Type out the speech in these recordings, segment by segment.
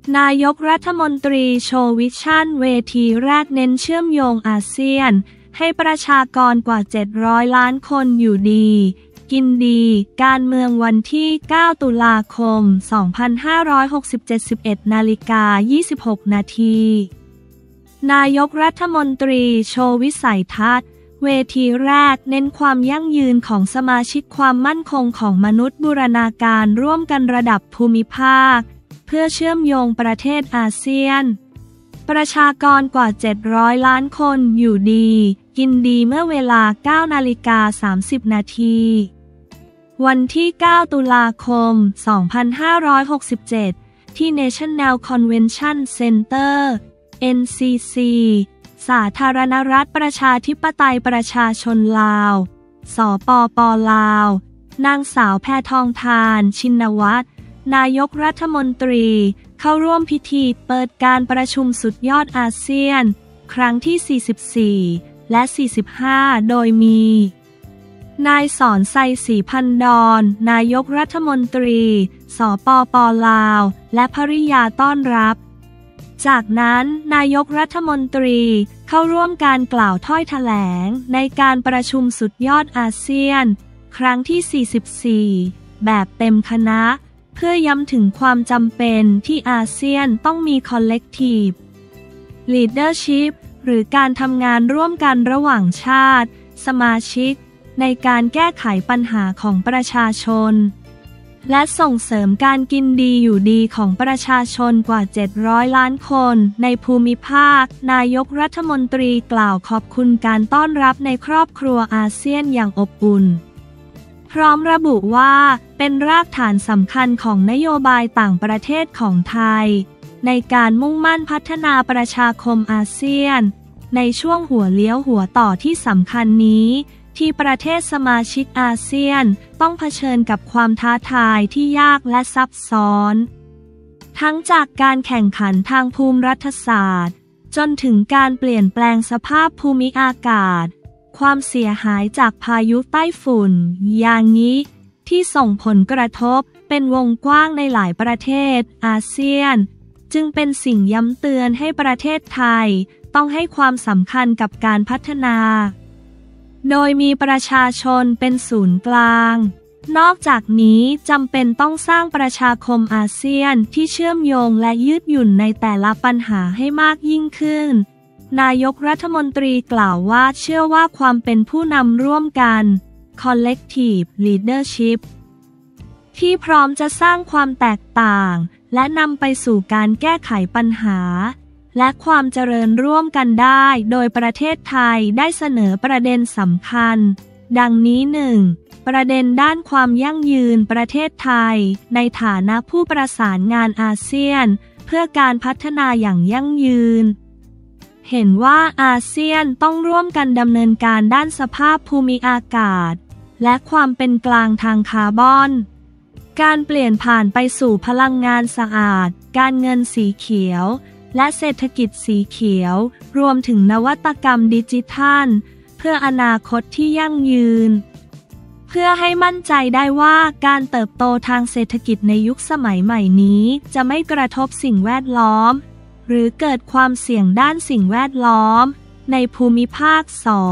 นายกรัฐมนตรีโชว์วิชั่นเวทีแรกเน้นเชื่อมโยงอาเซียนให้ประชากรกว่า700ล้านคนอยู่ดีกินดีการเมืองวันที่9ตุลาคม2567 11:26 นาทีนายกรัฐมนตรีโชว์วิสัยทัศน์เวทีแรกเน้นความยั่งยืนของสมาชิกความมั่นคงของมนุษย์บูรณาการร่วมกันระดับภูมิภาคเพื่อเชื่อมโยงประเทศอาเซียนประชากรกว่า700ล้านคนอยู่ดีกินดีเมื่อเวลา 9:30 นาทีวันที่9ตุลาคม2567ที่ National Convention Center NCC สาธารณรัฐประชาธิปไตยประชาชนลาวสปป.ลาวนางสาวแพทองธารชินวัตรนายกรัฐมนตรีเข้าร่วมพิธีเปิดการประชุมสุดยอดอาเซียนครั้งที่44และ45โดยมีนายสอนไซ ศรีพันดรนายกรัฐมนตรีสปป.ลาวและภริยาต้อนรับจากนั้นนายกรัฐมนตรีเข้าร่วมการกล่าวถ้อยแถลงในการประชุมสุดยอดอาเซียนครั้งที่44แบบเต็มคณะเพื่อย้ำถึงความจำเป็นที่อาเซียนต้องมี Collective Leadership หรือการทำงานร่วมกันระหว่างชาติสมาชิกในการแก้ไขปัญหาของประชาชนและส่งเสริมการกินดีอยู่ดีของประชาชนกว่า700ล้านคนในภูมิภาคนายกรัฐมนตรีกล่าวขอบคุณการต้อนรับในครอบครัวอาเซียนอย่างอบอุ่นพร้อมระบุว่าเป็นรากฐานสำคัญของนโยบายต่างประเทศของไทยในการมุ่งมั่นพัฒนาประชาคมอาเซียนในช่วงหัวเลี้ยวหัวต่อที่สำคัญนี้ที่ประเทศสมาชิกอาเซียนต้องเผชิญกับความท้าทายที่ยากและซับซ้อนทั้งจากการแข่งขันทางภูมิรัฐศาสตร์จนถึงการเปลี่ยนแปลงสภาพภูมิอากาศความเสียหายจากพายุไต้ฝุ่นยางิที่ส่งผลกระทบเป็นวงกว้างในหลายประเทศอาเซียนจึงเป็นสิ่งย้ำเตือนให้ประเทศไทยต้องให้ความสำคัญกับการพัฒนาโดยมีประชาชนเป็นศูนย์กลางนอกจากนี้จำเป็นต้องสร้างประชาคมอาเซียนที่เชื่อมโยงและยืดหยุ่นในแต่ละปัญหาให้มากยิ่งขึ้นนายกรัฐมนตรีกล่าวว่าเชื่อว่าความเป็นผู้นำร่วมกัน Collective Leadership ที่พร้อมจะสร้างความแตกต่างและนำไปสู่การแก้ไขปัญหาและความเจริญร่วมกันได้โดยประเทศไทยได้เสนอประเด็นสำคัญดังนี้ 1. ประเด็นด้านความยั่งยืนประเทศไทยในฐานะผู้ประสานงานอาเซียนเพื่อการพัฒนาอย่างยั่งยืนเห็นว่าอาเซียนต้องร่วมกันดำเนินการด้านสภาพภูมิอากาศและความเป็นกลางทางคาร์บอนการเปลี่ยนผ่านไปสู่พลังงานสะอาดการเงินสีเขียวและเศรษฐกิจสีเขียวรวมถึงนวัตกรรมดิจิทัลเพื่ออนาคตที่ยั่งยืนเพื่อให้มั่นใจได้ว่าการเติบโตทางเศรษฐกิจในยุคสมัยใหม่นี้จะไม่กระทบสิ่งแวดล้อมหรือเกิดความเสี่ยงด้านสิ่งแวดล้อมในภูมิภาค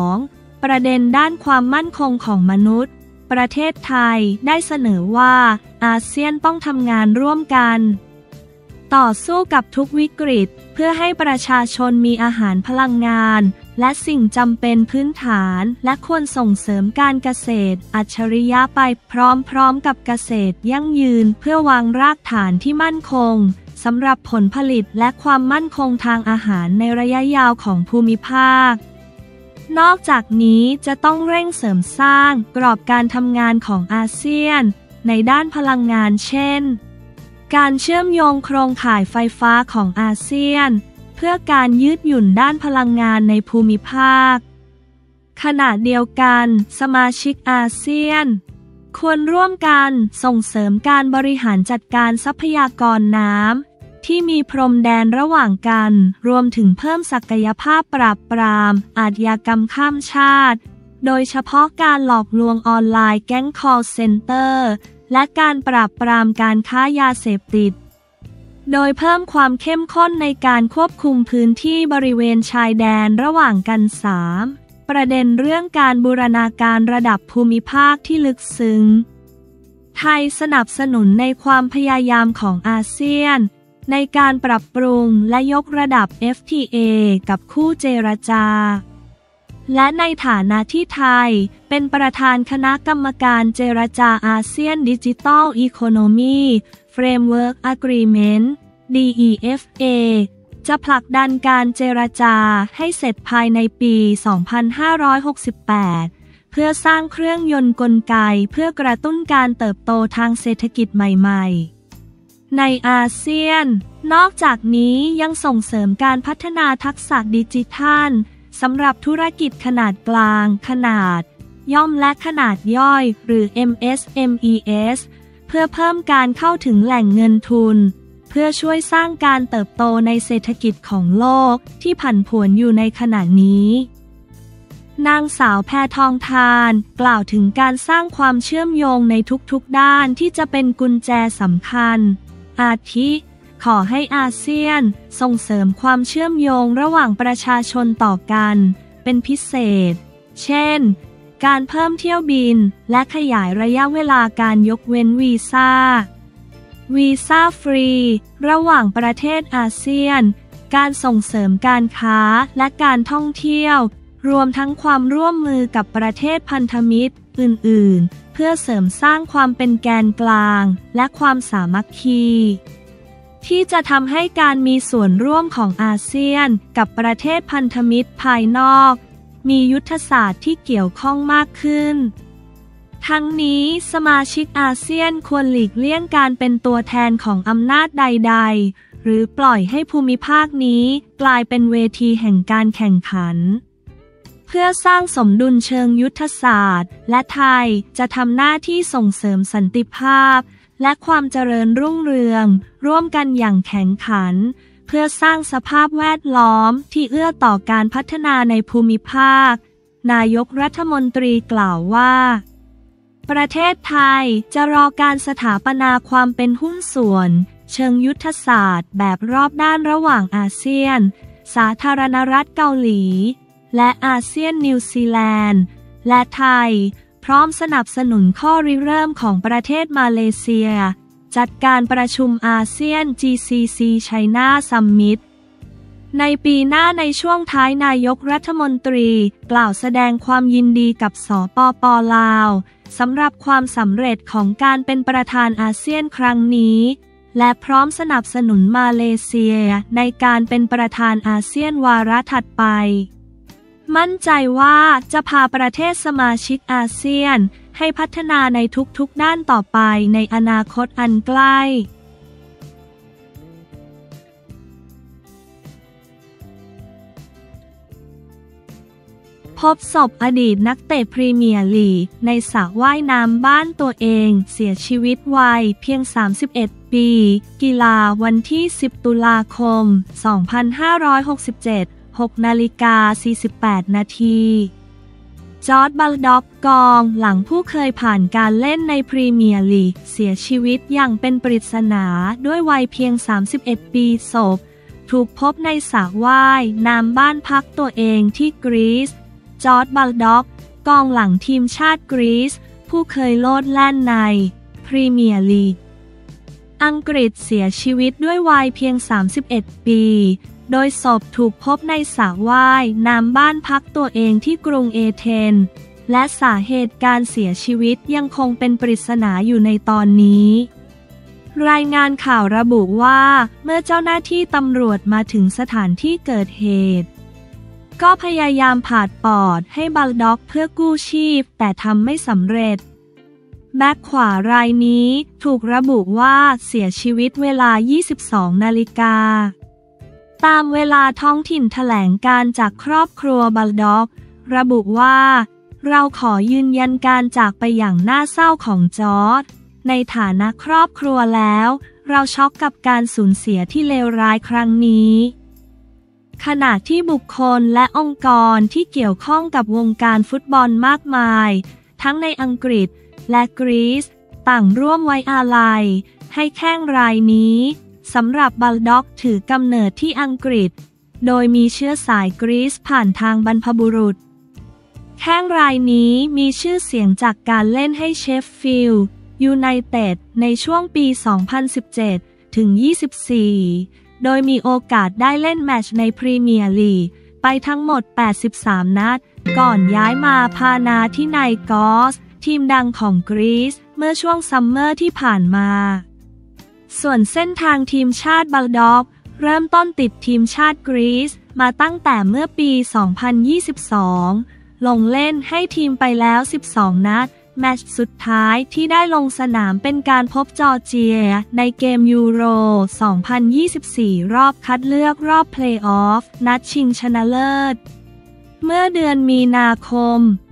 2. ประเด็นด้านความมั่นคงของมนุษย์ประเทศไทยได้เสนอว่าอาเซียนต้องทำงานร่วมกันต่อสู้กับทุกวิกฤตเพื่อให้ประชาชนมีอาหารพลังงานและสิ่งจำเป็นพื้นฐานและควรส่งเสริมการเกษตรอัจฉริยะไปพร้อมๆกับเกษตรยั่งยืนเพื่อวางรากฐานที่มั่นคงสำหรับผลผลิตและความมั่นคงทางอาหารในระยะยาวของภูมิภาคนอกจากนี้จะต้องเร่งเสริมสร้างกรอบการทำงานของอาเซียนในด้านพลังงานเช่นการเชื่อมโยงโครงข่ายไฟฟ้าของอาเซียนเพื่อการยืดหยุ่นด้านพลังงานในภูมิภาคขณะเดียวกันสมาชิกอาเซียนควรร่วมกันส่งเสริมการบริหารจัดการทรัพยากรน้ำที่มีพรมแดนระหว่างกันรวมถึงเพิ่มศักยภาพปราบปรามอาชญากรรมข้ามชาติโดยเฉพาะการหลอกลวงออนไลน์แก๊ง call center และการปราบปรามการค้ายาเสพติดโดยเพิ่มความเข้มข้นในการควบคุมพื้นที่บริเวณชายแดนระหว่างกัน 3. ประเด็นเรื่องการบูรณาการระดับภูมิภาคที่ลึกซึ้งไทยสนับสนุนในความพยายามของอาเซียนในการปรับปรุงและยกระดับ FTA กับคู่เจรจาและในฐานะที่ไทยเป็นประธานคณะกรรมการเจรจาอาเซียนดิจิทัลอีโคโนมีเฟรมเวิร์กอะกรีเมนต์ DEFA จะผลักดันการเจรจาให้เสร็จภายในปี 2568 เพื่อสร้างเครื่องยนต์กลไกเพื่อกระตุ้นการเติบโตทางเศรษฐกิจใหม่ๆในอาเซียนนอกจากนี้ยังส่งเสริมการพัฒนาทักษะดิจิทัลสำหรับธุรกิจขนาดกลางขนาดย่อมและขนาดย่อยหรือ MSMES เพื่อเพิ่มการเข้าถึงแหล่งเงินทุนเพื่อช่วยสร้างการเติบโตในเศรษฐกิจของโลกที่ผันผวนอยู่ในขณะนี้นางสาวแพทองธารกล่าวถึงการสร้างความเชื่อมโยงในทุกๆด้านที่จะเป็นกุญแจสำคัญอาทิขอให้อาเซียนส่งเสริมความเชื่อมโยงระหว่างประชาชนต่อกันเป็นพิเศษเช่นการเพิ่มเที่ยวบินและขยายระยะเวลาการยกเว้นวีซ่าฟรีระหว่างประเทศอาเซียนการส่งเสริมการค้าและการท่องเที่ยวรวมทั้งความร่วมมือกับประเทศพันธมิตรอื่นๆเพื่อเสริมสร้างความเป็นแกนกลางและความสามัคคีที่จะทำให้การมีส่วนร่วมของอาเซียนกับประเทศพันธมิตรภายนอกมียุทธศาสตร์ที่เกี่ยวข้องมากขึ้นทั้งนี้สมาชิกอาเซียนควรหลีกเลี่ยงการเป็นตัวแทนของอำนาจใดๆหรือปล่อยให้ภูมิภาคนี้กลายเป็นเวทีแห่งการแข่งขันเพื่อสร้างสมดุลเชิงยุทธศาสตร์และไทยจะทำหน้าที่ส่งเสริมสันติภาพและความเจริญรุ่งเรืองร่วมกันอย่างแข็งขันเพื่อสร้างสภาพแวดล้อมที่เอื้อต่อการพัฒนาในภูมิภาคนายกรัฐมนตรีกล่าวว่าประเทศไทยจะรอการสถาปนาความเป็นหุ้นส่วนเชิงยุทธศาสตร์แบบรอบด้านระหว่างอาเซียนสาธารณรัฐเกาหลีและอาเซียนนิวซีแลนด์และไทยพร้อมสนับสนุนข้อริเริ่มของประเทศมาเลเซียจัดการประชุมอาเซียน GCC China Summit ในปีหน้าในช่วงท้ายนายกรัฐมนตรีกล่าวแสดงความยินดีกับสปป.ลาวสำหรับความสำเร็จของการเป็นประธานอาเซียนครั้งนี้และพร้อมสนับสนุนมาเลเซียในการเป็นประธานอาเซียนวาระถัดไปมั่นใจว่าจะพาประเทศสมาชิกอาเซียนให้พัฒนาในทุกๆด้านต่อไปในอนาคตอันใกล้พบศพอดีตนักเตะพรีเมียร์ลีกในสระว่ายน้ำบ้านตัวเองเสียชีวิตวัยเพียง 31 ปีกีฬาวันที่ 10 ตุลาคม 2567 6:48 นาทีจอร์จ บัลด็อกกองหลังผู้เคยผ่านการเล่นในพรีเมียร์ลีกเสียชีวิตอย่างเป็นปริศนาด้วยวัยเพียง 31 ปีศพถูกพบในสระว่ายน้ำบ้านพักตัวเองที่กรีซจอร์จ บัลด็อกกองหลังทีมชาติกรีซผู้เคยโลดแล่นในพรีเมียร์ลีกอังกฤษเสียชีวิตด้วยวัยเพียง 31 ปีโดยศพถูกพบในสระว่ายน้ำบ้านพักตัวเองที่กรุงเอเธนส์และสาเหตุการเสียชีวิตยังคงเป็นปริศนาอยู่ในตอนนี้รายงานข่าวระบุว่าเมื่อเจ้าหน้าที่ตำรวจมาถึงสถานที่เกิดเหตุก็พยายามผ่าปอดให้บัลด็อกเพื่อกู้ชีพแต่ทำไม่สำเร็จแบ็คขวารายนี้ถูกระบุว่าเสียชีวิตเวลา 22 นาฬิกาตามเวลาท้องถิ่นแถลงการจากครอบครัวบัลด็อกระบุว่าเราขอยืนยันการจากไปอย่างน่าเศร้าของจอร์จในฐานะครอบครัวแล้วเราช็อกกับการสูญเสียที่เลวร้ายครั้งนี้ขณะที่บุคคลและองค์กรที่เกี่ยวข้องกับวงการฟุตบอลมากมายทั้งในอังกฤษและกรีซต่างร่วมไว้อาลัยให้แข้งรายนี้สำหรับบาลด็อกถือกำเนิดที่อังกฤษโดยมีเชื้อสายกรีซผ่านทางบรรพบุรุษแข้งรายนี้มีชื่อเสียงจากการเล่นให้เชฟฟิลด์ยูไนเต็ดในช่วงปี 2017 ถึง 24 โดยมีโอกาสได้เล่นแมตช์ในพรีเมียร์ลีกไปทั้งหมด 83 นัด ก่อนย้ายมาพานาที่ไนกอสทีมดังของกรีซเมื่อช่วงซัมเมอร์ที่ผ่านมาส่วนเส้นทางทีมชาติบาลด็อกเริ่มต้นติดทีมชาติกรีซมาตั้งแต่เมื่อปี 2022 ลงเล่นให้ทีมไปแล้ว 12 นัด แมตช์สุดท้ายที่ได้ลงสนามเป็นการพบจอร์เจียในเกมยูโร 2024 รอบคัดเลือกรอบเพลย์ออฟนัดชิงชนะเลิศเมื่อเดือนมีนาคม